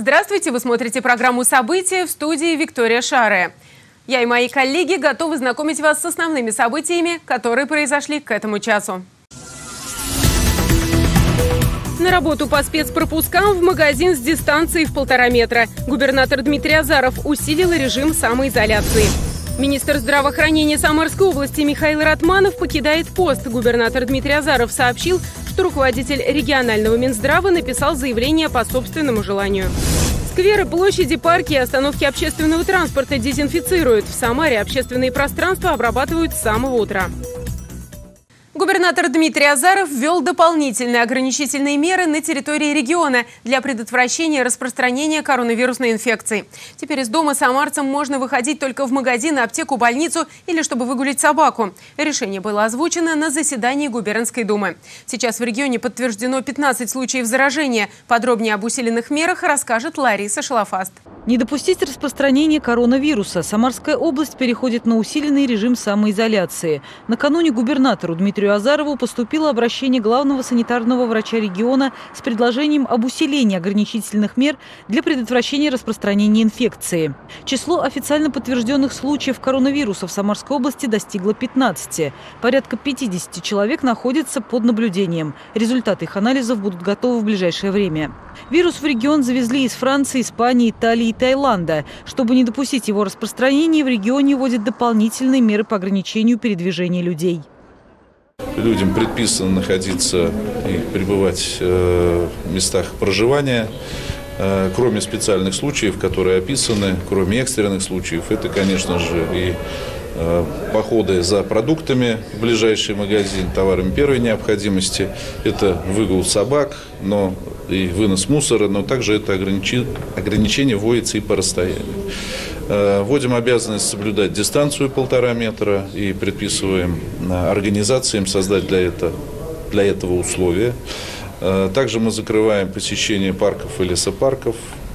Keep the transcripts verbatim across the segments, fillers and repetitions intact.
Здравствуйте, вы смотрите программу «События», в студии Виктория Шаре. Я и мои коллеги готовы знакомить вас с основными событиями, которые произошли к этому часу. На работу по спецпропускам в магазин с дистанцией в полтора метра. Губернатор Дмитрий Азаров усилил режим самоизоляции. Министр здравоохранения Самарской области Михаил Ратманов покидает пост. Губернатор Дмитрий Азаров сообщил, что руководитель регионального Минздрава написал заявление по собственному желанию. Скверы, площади, парки и остановки общественного транспорта дезинфицируют. В Самаре общественные пространства обрабатывают с самого утра. Губернатор Дмитрий Азаров ввел дополнительные ограничительные меры на территории региона для предотвращения распространения коронавирусной инфекции. Теперь из дома самарцам можно выходить только в магазин, аптеку, больницу или чтобы выгулить собаку. Решение было озвучено на заседании губернской думы. Сейчас в регионе подтверждено пятнадцать случаев заражения. Подробнее об усиленных мерах расскажет Лариса Шлафаст. Не допустить распространения коронавируса. Самарская область переходит на усиленный режим самоизоляции. Накануне губернатору Дмитрию Азарову поступило обращение главного санитарного врача региона с предложением об усилении ограничительных мер для предотвращения распространения инфекции. Число официально подтвержденных случаев коронавируса в Самарской области достигло пятнадцати. Порядка пятидесяти человек находятся под наблюдением. Результаты их анализов будут готовы в ближайшее время. Вирус в регион завезли из Франции, Испании, Италии и Таиланда. Чтобы не допустить его распространения, в регионе вводят дополнительные меры по ограничению передвижения людей. Людям предписано находиться и пребывать в местах проживания, кроме специальных случаев, которые описаны, кроме экстренных случаев. Это, конечно же, и походы за продуктами в ближайший магазин, товарами первой необходимости. Это выгул собак, но и вынос мусора, но также это ограничение, ограничение вводится и по расстоянию. Вводим обязанность соблюдать дистанцию полтора метра и предписываем организациям создать для этого, для этого условия. Также мы закрываем посещение парков и лесопарков.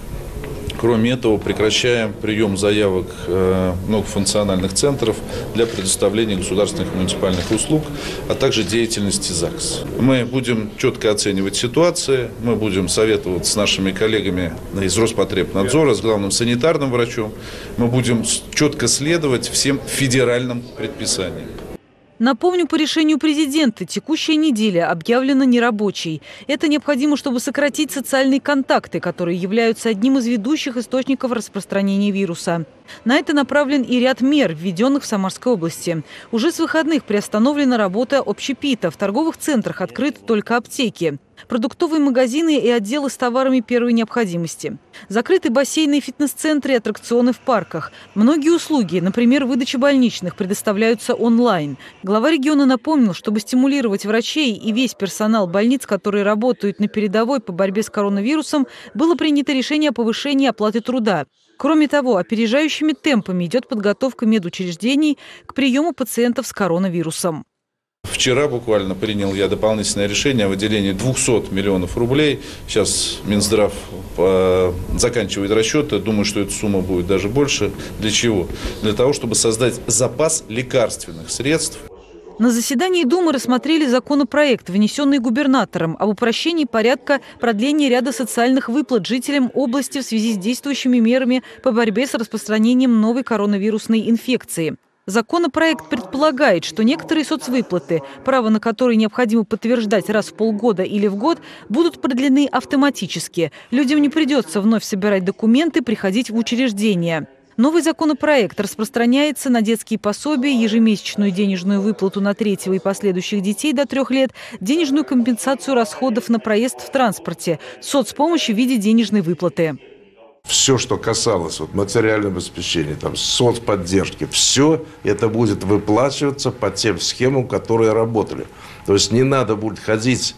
Кроме этого, прекращаем прием заявок многофункциональных центров для предоставления государственных и муниципальных услуг, а также деятельности ЗАГС. Мы будем четко оценивать ситуацию, мы будем советоваться с нашими коллегами из Роспотребнадзора, с главным санитарным врачом, мы будем четко следовать всем федеральным предписаниям. Напомню, по решению президента текущая неделя объявлена нерабочей. Это необходимо, чтобы сократить социальные контакты, которые являются одним из ведущих источников распространения вируса. На это направлен и ряд мер, введенных в Самарской области. Уже с выходных приостановлена работа общепита. В торговых центрах открыты только аптеки, продуктовые магазины и отделы с товарами первой необходимости. Закрыты бассейны и фитнес-центры и аттракционы в парках. Многие услуги, например, выдача больничных, предоставляются онлайн. Глава региона напомнил, чтобы стимулировать врачей и весь персонал больниц, которые работают на передовой по борьбе с коронавирусом, было принято решение о повышении оплаты труда. Кроме того, опережающими темпами идет подготовка медучреждений к приему пациентов с коронавирусом. Вчера буквально принял я дополнительное решение о выделении двухсот миллионов рублей. Сейчас Минздрав заканчивает расчеты. Думаю, что эта сумма будет даже больше. Для чего? Для того, чтобы создать запас лекарственных средств. На заседании Думы рассмотрели законопроект, внесенный губернатором, об упрощении порядка продления ряда социальных выплат жителям области в связи с действующими мерами по борьбе с распространением новой коронавирусной инфекции. Законопроект предполагает, что некоторые соцвыплаты, право на которые необходимо подтверждать раз в полгода или в год, будут продлены автоматически. Людям не придется вновь собирать документы, приходить в учреждения. Новый законопроект распространяется на детские пособия, ежемесячную денежную выплату на третьего и последующих детей до трех лет, денежную компенсацию расходов на проезд в транспорте, соцпомощь в виде денежной выплаты. Все, что касалось вот, материального обеспечения, там, соцподдержки, все это будет выплачиваться по тем схемам, которые работали. То есть не надо будет ходить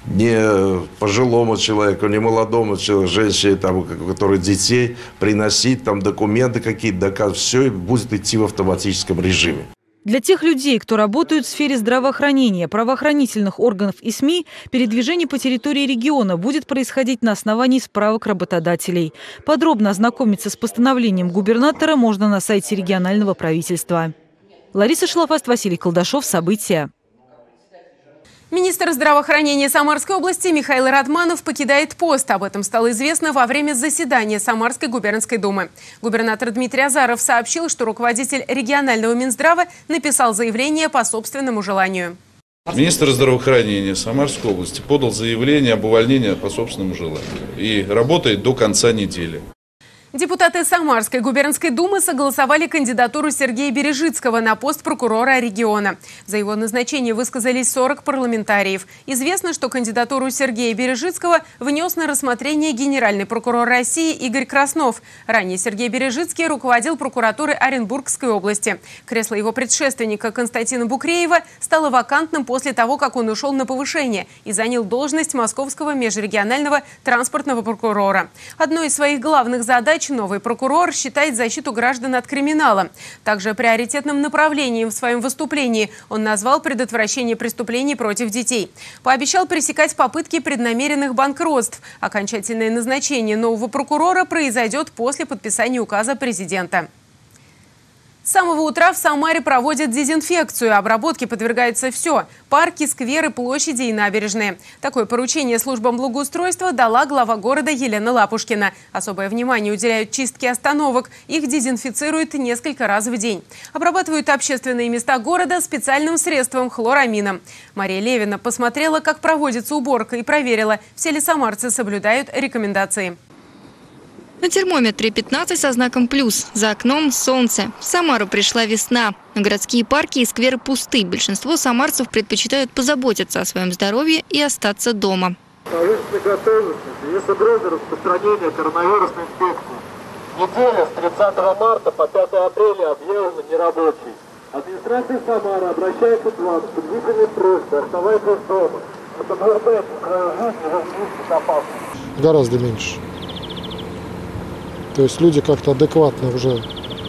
не пожилому человеку, не молодому человеку, женщине, там, у которой детей, приносить там, документы какие-то, доказывать. Все будет идти в автоматическом режиме. Для тех людей, кто работает в сфере здравоохранения, правоохранительных органов и СМИ, передвижение по территории региона будет происходить на основании справок работодателей. Подробно ознакомиться с постановлением губернатора можно на сайте регионального правительства. Лариса Шлафаст, Василий Колдашов. События. Министр здравоохранения Самарской области Михаил Радманов покидает пост. Об этом стало известно во время заседания Самарской губернской думы. Губернатор Дмитрий Азаров сообщил, что руководитель регионального Минздрава написал заявление по собственному желанию. Министр здравоохранения Самарской области подал заявление об увольнении по собственному желанию и работает до конца недели. Депутаты Самарской губернской думы согласовали кандидатуру Сергея Бережицкого на пост прокурора региона. За его назначение высказались сорок парламентариев. Известно, что кандидатуру Сергея Бережицкого внес на рассмотрение генеральный прокурор России Игорь Краснов. Ранее Сергей Бережицкий руководил прокуратурой Оренбургской области. Кресло его предшественника Константина Букреева стало вакантным после того, как он ушел на повышение и занял должность московского межрегионального транспортного прокурора. Одной из своих главных задач новый прокурор считает защиту граждан от криминала. Также приоритетным направлением в своем выступлении он назвал предотвращение преступлений против детей. Пообещал пресекать попытки преднамеренных банкротств. Окончательное назначение нового прокурора произойдет после подписания указа президента. С самого утра в Самаре проводят дезинфекцию. Обработке подвергается все – парки, скверы, площади и набережные. Такое поручение службам благоустройства дала глава города Елена Лапушкина. Особое внимание уделяют чистке остановок. Их дезинфицируют несколько раз в день. Обрабатывают общественные места города специальным средством – хлорамином. Мария Левина посмотрела, как проводится уборка, и проверила, все ли самарцы соблюдают рекомендации. На термометре пятнадцать со знаком плюс. За окном солнце. В Самару пришла весна. Но городские парки и скверы пусты. Большинство самарцев предпочитают позаботиться о своем здоровье и остаться дома. Правительственной готовности из-за угрозы распространения коронавирусной инфекции. Неделя с тридцатого марта по пятое апреля объявлена нерабочей. Администрация Самары обращается к вам с длительной просьбой: оставайтесь дома. Это подвергает краю жизни в безопасности. Гораздо меньше. То есть люди как-то адекватно уже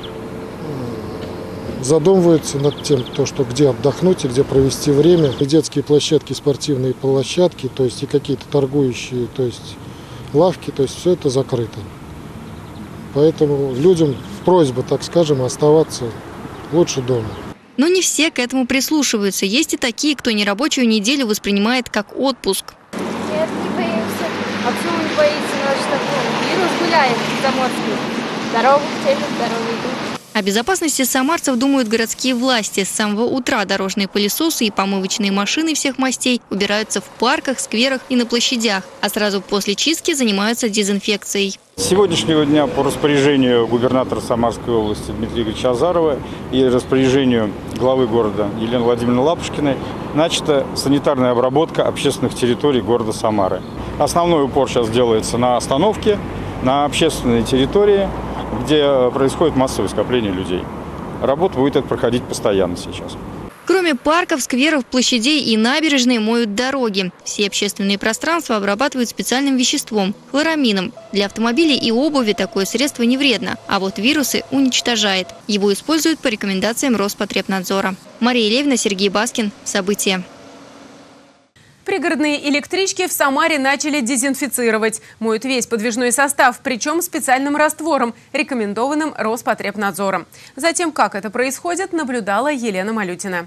задумываются над тем, то, что где отдохнуть и где провести время. И детские площадки, спортивные площадки, то есть и какие-то торгующие, то есть лавки, то есть все это закрыто. Поэтому людям просьба, так скажем, оставаться лучше дома. Но не все к этому прислушиваются. Есть и такие, кто нерабочую неделю воспринимает как отпуск. Нет, не боимся. А почему не боится наш такой? Вирус гуляет заморский. Здоровых телек, здоровый дух. О безопасности самарцев думают городские власти. С самого утра дорожные пылесосы и помывочные машины всех мастей убираются в парках, скверах и на площадях. А сразу после чистки занимаются дезинфекцией. С сегодняшнего дня по распоряжению губернатора Самарской области Дмитрия Игоревича Азарова и распоряжению главы города Елены Владимировны Лапушкиной начата санитарная обработка общественных территорий города Самары. Основной упор сейчас делается на остановке, на общественной территории, где происходит массовое скопление людей. Работа будет проходить постоянно сейчас. Кроме парков, скверов, площадей и набережной моют дороги. Все общественные пространства обрабатывают специальным веществом – хлорамином. Для автомобилей и обуви такое средство не вредно, а вот вирусы уничтожает. Его используют по рекомендациям Роспотребнадзора. Мария Левина, Сергей Баскин. События. Пригородные электрички в Самаре начали дезинфицировать. Моют весь подвижной состав, причем специальным раствором, рекомендованным Роспотребнадзором. Затем, как это происходит, наблюдала Елена Малютина.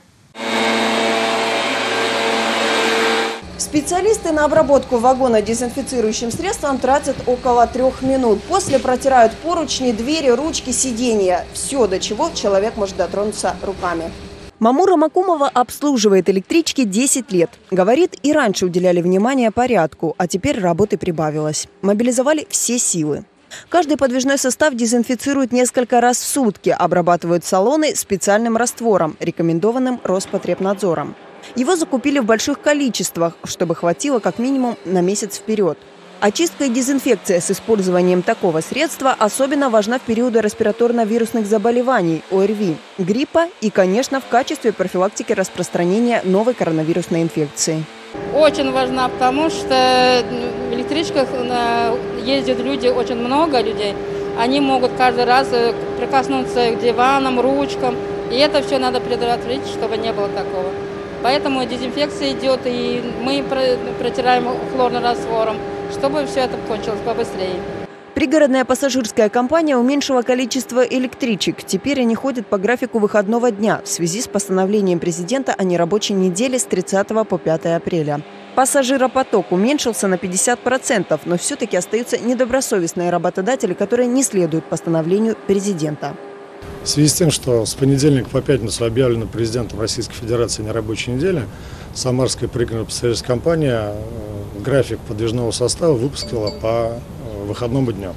Специалисты на обработку вагона дезинфицирующим средством тратят около трех минут. После протирают поручни, двери, ручки, сиденья. Все, до чего человек может дотронуться руками. Мамура Макумова обслуживает электрички десять лет. Говорит, и раньше уделяли внимание порядку, а теперь работы прибавилось. Мобилизовали все силы. Каждый подвижной состав дезинфицируют несколько раз в сутки, обрабатывают салоны специальным раствором, рекомендованным Роспотребнадзором. Его закупили в больших количествах, чтобы хватило как минимум на месяц вперед. Очистка и дезинфекция с использованием такого средства особенно важна в периоды респираторно-вирусных заболеваний, О Р Ви, гриппа и, конечно, в качестве профилактики распространения новой коронавирусной инфекции. Очень важна, потому что в электричках ездят люди, очень много людей. Они могут каждый раз прикоснуться к диванам, ручкам. И это все надо предотвратить, чтобы не было такого. Поэтому дезинфекция идет, и мы протираем хлорным раствором, чтобы все это кончилось побыстрее. Пригородная пассажирская компания уменьшила количество электричек. Теперь они ходят по графику выходного дня в связи с постановлением президента о нерабочей неделе с тридцатого по пятое апреля. Пассажиропоток уменьшился на пятьдесят процентов, но все-таки остаются недобросовестные работодатели, которые не следуют постановлению президента. В связи с тем, что с понедельника по пятницу объявлена президентом Российской Федерации нерабочая неделя, Самарская пригородная пассажирская компания график подвижного состава выпустила по выходному дню.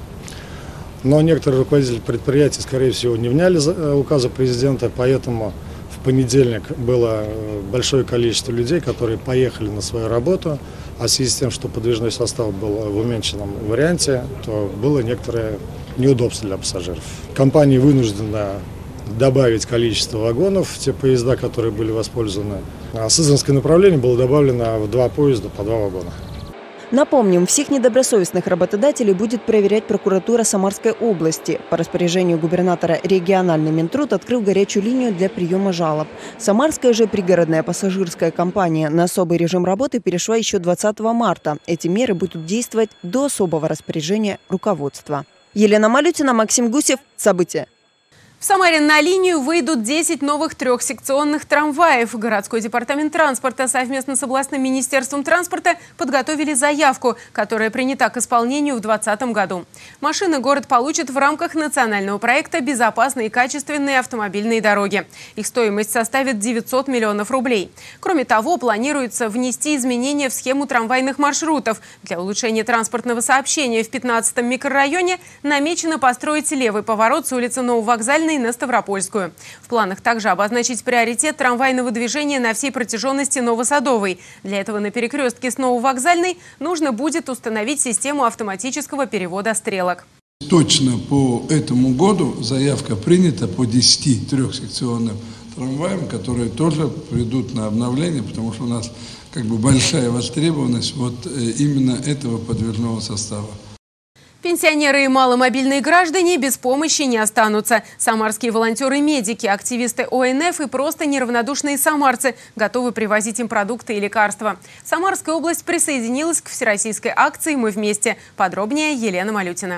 Но некоторые руководители предприятий, скорее всего, не вняли указа президента, поэтому в понедельник было большое количество людей, которые поехали на свою работу, а в связи с тем, что подвижной состав был в уменьшенном варианте, то было некоторое неудобство для пассажиров. Компания вынуждена добавить количество вагонов в те поезда, которые были воспользованы. А Сызранское направление было добавлено в два поезда по два вагона. Напомним, всех недобросовестных работодателей будет проверять прокуратура Самарской области. По распоряжению губернатора региональный Минтруд открыл горячую линию для приема жалоб. Самарская же пригородная пассажирская компания на особый режим работы перешла еще двадцатого марта. Эти меры будут действовать до особого распоряжения руководства. Елена Малютина, Максим Гусев. События. В Самаре на линию выйдут десять новых трехсекционных трамваев. Городской департамент транспорта совместно с областным министерством транспорта подготовили заявку, которая принята к исполнению в две тысячи двадцатом году. Машины город получит в рамках национального проекта «Безопасные и качественные автомобильные дороги». Их стоимость составит девятьсот миллионов рублей. Кроме того, планируется внести изменения в схему трамвайных маршрутов. Для улучшения транспортного сообщения в пятнадцатом микрорайоне намечено построить левый поворот с улицы Нововокзальной на Ставропольскую. В планах также обозначить приоритет трамвайного движения на всей протяженности Новосадовой. Для этого на перекрестке с Нововокзальной нужно будет установить систему автоматического перевода стрелок. Точно по этому году заявка принята по десяти трехсекционным трамваям, которые тоже придут на обновление, потому что у нас как бы большая востребованность вот именно этого подвижного состава. Пенсионеры и маломобильные граждане без помощи не останутся. Самарские волонтеры-медики, активисты О Н Ф и просто неравнодушные самарцы готовы привозить им продукты и лекарства. Самарская область присоединилась к всероссийской акции «Мы вместе». Подробнее Елена Малютина.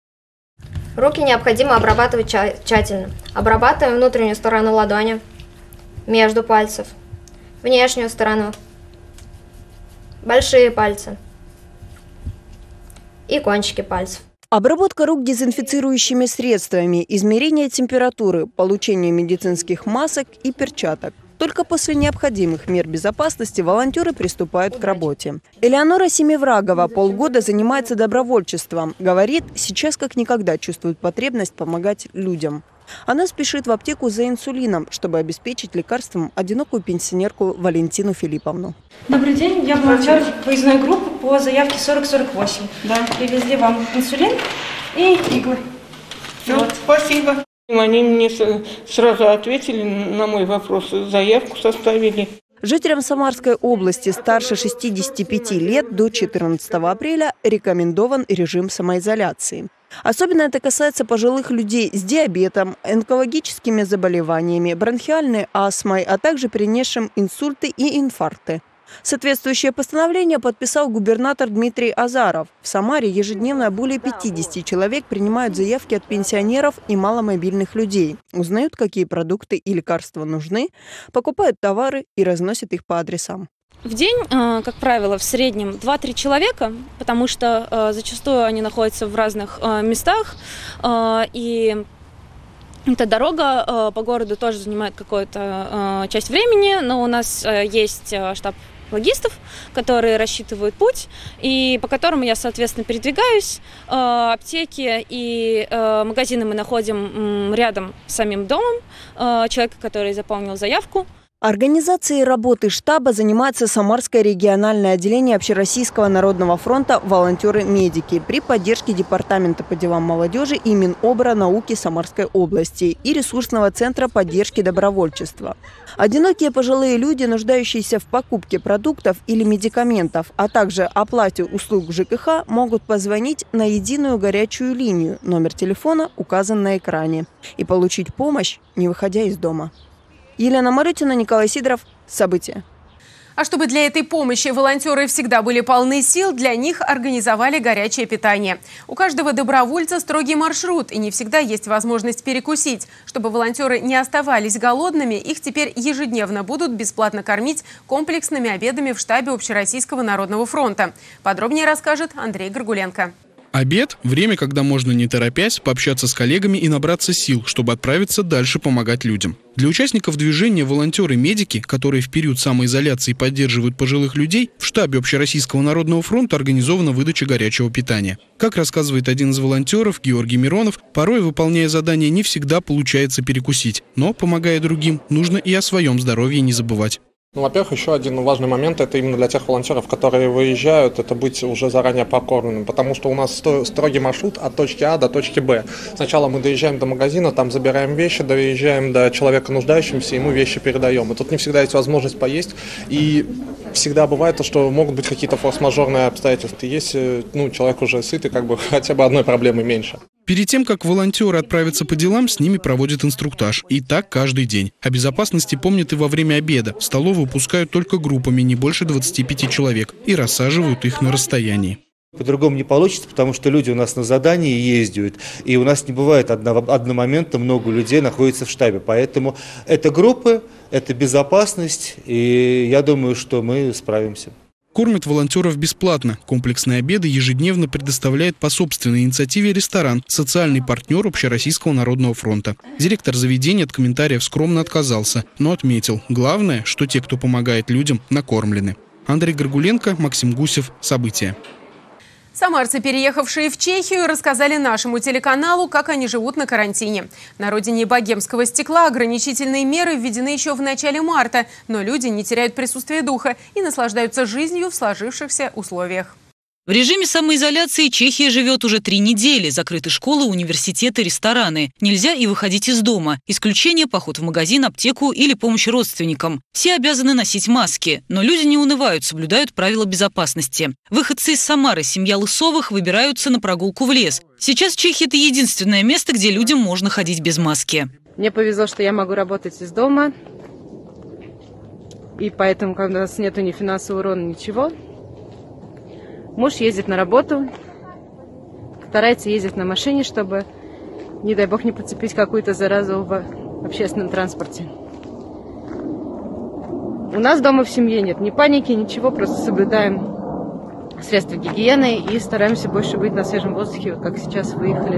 Руки необходимо обрабатывать тщательно. Обрабатываем внутреннюю сторону ладони, между пальцев, внешнюю сторону, большие пальцы и кончики пальцев. Обработка рук дезинфицирующими средствами, измерение температуры, получение медицинских масок и перчаток. Только после необходимых мер безопасности волонтеры приступают к работе. Элеонора Семиврагова полгода занимается добровольчеством. Говорит, сейчас как никогда чувствует потребность помогать людям. Она спешит в аптеку за инсулином, чтобы обеспечить лекарством одинокую пенсионерку Валентину Филипповну. Добрый день, я волонтер выездной группы по заявке сорок сорок восемь. Да. Привезли вам инсулин и иглы. Все, вот. Спасибо. Они мне сразу ответили на мой вопрос, заявку составили. Жителям Самарской области старше шестидесяти пяти лет до четырнадцатого апреля рекомендован режим самоизоляции. Особенно это касается пожилых людей с диабетом, онкологическими заболеваниями, бронхиальной астмой, а также перенесшим инсульты и инфаркты. Соответствующее постановление подписал губернатор Дмитрий Азаров. В Самаре ежедневно более пятидесяти человек принимают заявки от пенсионеров и маломобильных людей. Узнают, какие продукты и лекарства нужны, покупают товары и разносят их по адресам. В день, как правило, в среднем два-три человека, потому что зачастую они находятся в разных местах, и эта дорога по городу тоже занимает какую-то часть времени, но у нас есть штаб логистов, которые рассчитывают путь, и по которому я, соответственно, передвигаюсь. Аптеки и магазины мы находим рядом с самим домом человека, который заполнил заявку. Организацией работы штаба занимается Самарское региональное отделение Общероссийского народного фронта «Волонтеры-медики» при поддержке Департамента по делам молодежи и Минобрнауки Самарской области и ресурсного центра поддержки добровольчества. Одинокие пожилые люди, нуждающиеся в покупке продуктов или медикаментов, а также оплате услуг Ж К Х, могут позвонить на единую горячую линию, номер телефона указан на экране, и получить помощь, не выходя из дома. Елена Марютина, Николай Сидоров. События. А чтобы для этой помощи волонтеры всегда были полны сил, для них организовали горячее питание. У каждого добровольца строгий маршрут, и не всегда есть возможность перекусить. Чтобы волонтеры не оставались голодными, их теперь ежедневно будут бесплатно кормить комплексными обедами в штабе Общероссийского народного фронта. Подробнее расскажет Андрей Горгуленко. Обед – время, когда можно, не торопясь, пообщаться с коллегами и набраться сил, чтобы отправиться дальше помогать людям. Для участников движения волонтеры-медики, которые в период самоизоляции поддерживают пожилых людей, в штабе Общероссийского народного фронта организована выдача горячего питания. Как рассказывает один из волонтеров, Георгий Миронов, порой, выполняя задания, не всегда получается перекусить. Но, помогая другим, нужно и о своем здоровье не забывать. Ну, во-первых, еще один важный момент, это именно для тех волонтеров, которые выезжают, это быть уже заранее покормленным, потому что у нас строгий маршрут от точки А до точки Б. Сначала мы доезжаем до магазина, там забираем вещи, доезжаем до человека нуждающегося, ему вещи передаем. И тут не всегда есть возможность поесть, и всегда бывает то, что могут быть какие-то форс-мажорные обстоятельства. Если ну, человек уже сыт, и как бы хотя бы одной проблемы меньше. Перед тем, как волонтеры отправятся по делам, с ними проводят инструктаж. И так каждый день. О безопасности помнят и во время обеда. В столовую пускают только группами, не больше двадцати пяти человек. И рассаживают их на расстоянии. По-другому не получится, потому что люди у нас на задании ездят. И у нас не бывает одномоментно много людей находится в штабе. Поэтому это группы, это безопасность. И я думаю, что мы справимся. Кормят волонтеров бесплатно. Комплексные обеды ежедневно предоставляет по собственной инициативе ресторан, социальный партнер Общероссийского народного фронта. Директор заведения от комментариев скромно отказался, но отметил, главное, что те, кто помогает людям, накормлены. Андрей Горгуленко, Максим Гусев. События. Самарцы, переехавшие в Чехию, рассказали нашему телеканалу, как они живут на карантине. На родине богемского стекла ограничительные меры введены еще в начале марта, но люди не теряют присутствие духа и наслаждаются жизнью в сложившихся условиях. В режиме самоизоляции Чехия живет уже три недели. Закрыты школы, университеты, рестораны. Нельзя и выходить из дома. Исключение – поход в магазин, аптеку или помощь родственникам. Все обязаны носить маски. Но люди не унывают, соблюдают правила безопасности. Выходцы из Самары, семья Лысовых, выбираются на прогулку в лес. Сейчас Чехия – это единственное место, где людям можно ходить без маски. Мне повезло, что я могу работать из дома. И поэтому, когда у нас нет ни финансового урона, ничего. Муж ездит на работу, старается ездить на машине, чтобы, не дай бог, не подцепить какую-то заразу в общественном транспорте. У нас дома в семье нет ни паники, ничего, просто соблюдаем средства гигиены и стараемся больше быть на свежем воздухе, вот как сейчас выехали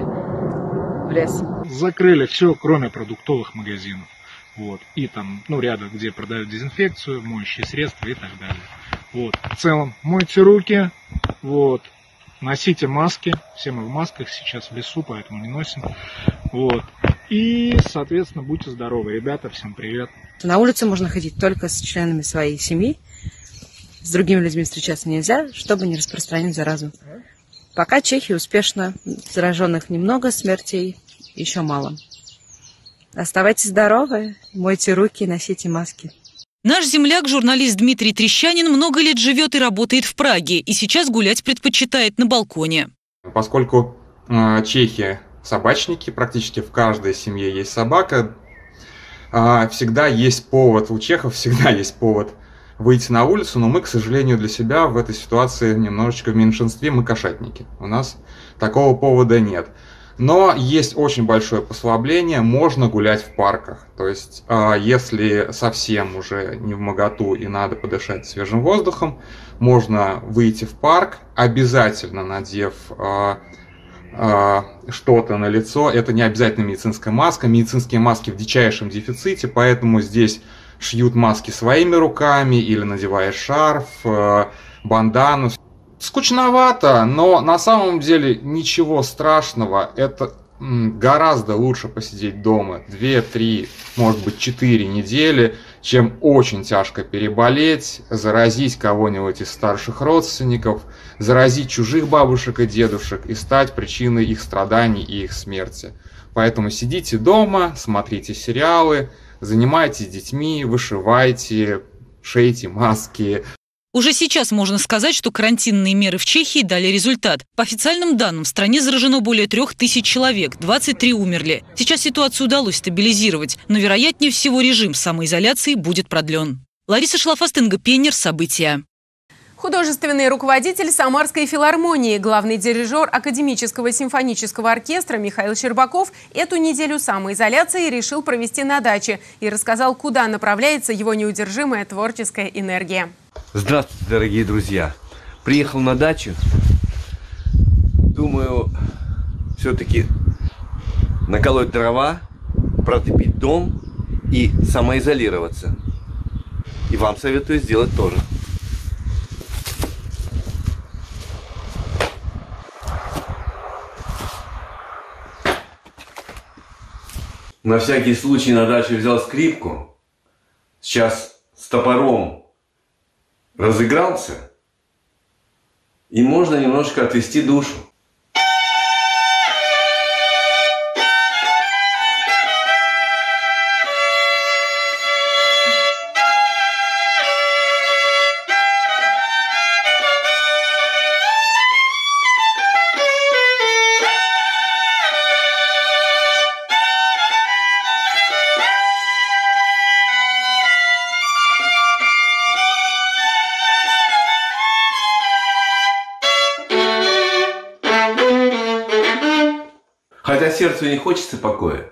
в лес. Закрыли все, кроме продуктовых магазинов. Вот. И там, ну, рядом, где продают дезинфекцию, моющие средства и так далее. Вот. В целом, мойте руки, вот. Носите маски. Все мы в масках сейчас в лесу, поэтому не носим. Вот. И, соответственно, будьте здоровы. Ребята, всем привет. На улице можно ходить только с членами своей семьи. С другими людьми встречаться нельзя, чтобы не распространить заразу. Пока Чехия успешно, зараженных немного, смертей еще мало. Оставайтесь здоровы, мойте руки, носите маски. Наш земляк, журналист Дмитрий Трещанин, много лет живет и работает в Праге. И сейчас гулять предпочитает на балконе. Поскольку э, чехи собачники, практически в каждой семье есть собака, э, всегда есть повод, у чехов всегда есть повод выйти на улицу, но мы, к сожалению, для себя в этой ситуации немножечко в меньшинстве, мы кошатники. У нас такого повода нет. Но есть очень большое послабление, можно гулять в парках. То есть, э, если совсем уже не вмоготу и надо подышать свежим воздухом, можно выйти в парк, обязательно надев э, э, что-то на лицо. Это не обязательно медицинская маска. Медицинские маски в дичайшем дефиците, поэтому здесь шьют маски своими руками или надеваешь шарф, э, бандану. Скучновато, но на самом деле ничего страшного. Это гораздо лучше посидеть дома две, три, может быть четыре недели, чем очень тяжко переболеть, заразить кого-нибудь из старших родственников, заразить чужих бабушек и дедушек и стать причиной их страданий и их смерти. Поэтому сидите дома, смотрите сериалы, занимайтесь детьми, вышивайте, шейте маски. Уже сейчас можно сказать, что карантинные меры в Чехии дали результат. По официальным данным, в стране заражено более трех тысяч человек, двадцать три умерли. Сейчас ситуацию удалось стабилизировать, но вероятнее всего режим самоизоляции будет продлен. Лариса Шлафастенга, Пенер, события. Художественный руководитель Самарской филармонии, главный дирижер Академического симфонического оркестра Михаил Щербаков эту неделю самоизоляции решил провести на даче и рассказал, куда направляется его неудержимая творческая энергия. Здравствуйте, дорогие друзья! Приехал на дачу. Думаю, все-таки наколоть дрова, протопить дом и самоизолироваться. И вам советую сделать тоже. На всякий случай на даче взял скрипку. Сейчас с топором разыгрался. И можно немножко отвести душу. Хотя сердцу не хочется покоя,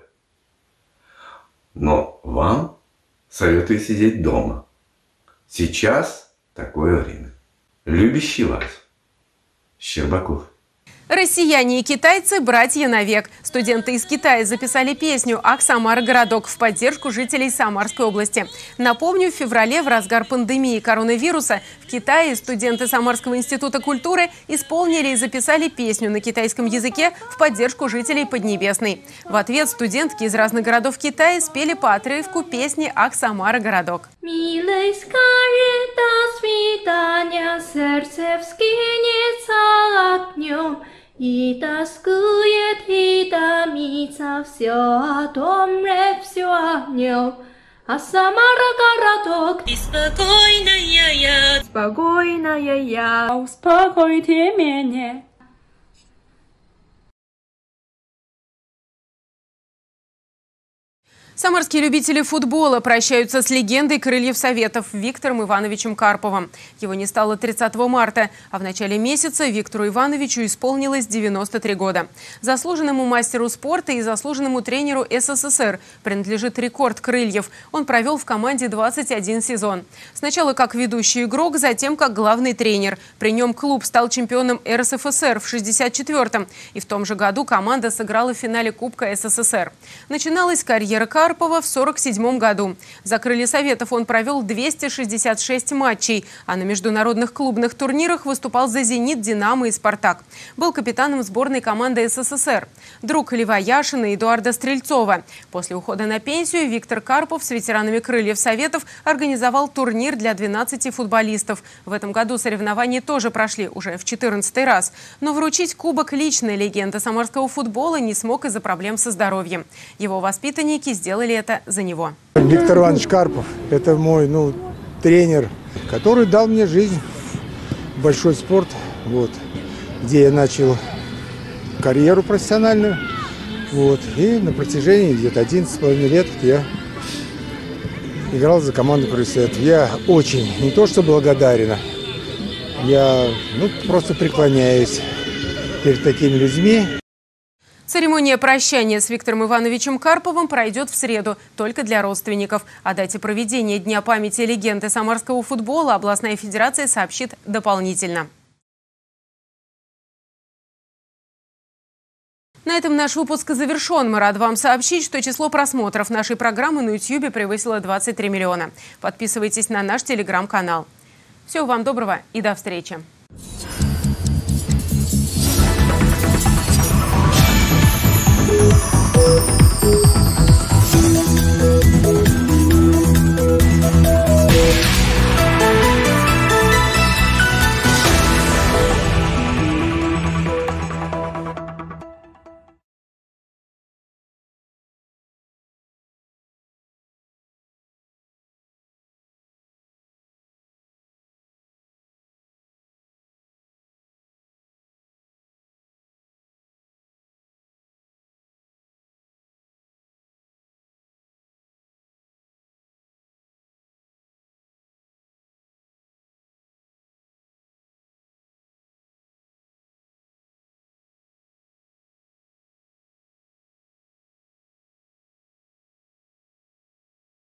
но вам советую сидеть дома. Сейчас такое время. Любящий вас, Щербаков. Россияне и китайцы – братья навек. Студенты из Китая записали песню «Ах, Самара, городок» в поддержку жителей Самарской области. Напомню, в феврале, в разгар пандемии коронавируса, в Китае студенты Самарского института культуры исполнили и записали песню на китайском языке в поддержку жителей Поднебесной. В ответ студентки из разных городов Китая спели по отрывку песни «Ах, Самара, городок». Милый, скажи до свидания, сердце вскинется огнем. И тоскует, и томится все о том же, все о нем. А Самара городок, и спокойная я, спокойная я, успокойте меня. Самарские любители футбола прощаются с легендой крыльев Советов Виктором Ивановичем Карповым. Его не стало тридцатого марта, а в начале месяца Виктору Ивановичу исполнилось девяносто три года. Заслуженному мастеру спорта и заслуженному тренеру СССР принадлежит рекорд крыльев. Он провел в команде двадцать один сезон. Сначала как ведущий игрок, затем как главный тренер. При нем клуб стал чемпионом эр эс эф эс эр в шестьдесят четвёртом. И в том же году команда сыграла в финале Кубка эс эс эс эр. Начиналась карьера Карпова в сорок седьмом году. За крылья Советов он провел двести шестьдесят шесть матчей, а на международных клубных турнирах выступал за «Зенит», «Динамо» и «Спартак». Был капитаном сборной команды эс эс эс эр. Друг Льва Яшина и Эдуарда Стрельцова. После ухода на пенсию Виктор Карпов с ветеранами крыльев Советов организовал турнир для двенадцати футболистов. В этом году соревнования тоже прошли уже в четырнадцатый раз. Но вручить кубок личной легенды самарского футбола не смог из-за проблем со здоровьем. Его воспитанники сделали это за него. Виктор Иванович Карпов – это мой ну, тренер, который дал мне жизнь в большой спорт, вот, где я начал карьеру профессиональную. Вот, и на протяжении где-то одиннадцати с половиной лет я играл за команду крыльев Советов. Я очень, не то что благодарен, я ну, просто преклоняюсь перед такими людьми. Церемония прощания с Виктором Ивановичем Карповым пройдет в среду только для родственников. О дате проведения Дня памяти легенды самарского футбола областная федерация сообщит дополнительно. На этом наш выпуск завершен. Мы рады вам сообщить, что число просмотров нашей программы на ютьюбе превысило двадцать три миллиона. Подписывайтесь на наш телеграм-канал. Всего вам доброго и до встречи.